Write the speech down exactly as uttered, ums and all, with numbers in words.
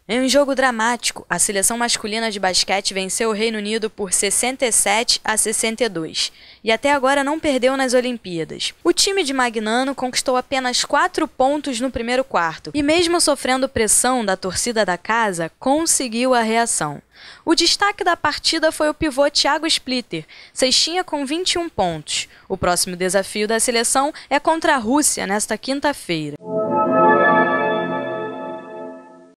Em um jogo dramático, a seleção masculina de basquete venceu o Reino Unido por sessenta e sete a sessenta e dois e até agora não perdeu nas Olimpíadas. O time de Magnano conquistou apenas quatro pontos no primeiro quarto e, mesmo sofrendo pressão da torcida da casa, conseguiu a reação. O destaque da partida foi o pivô Thiago Splitter, cestinha com vinte e um pontos. O próximo desafio da seleção é contra a Rússia nesta quinta-feira.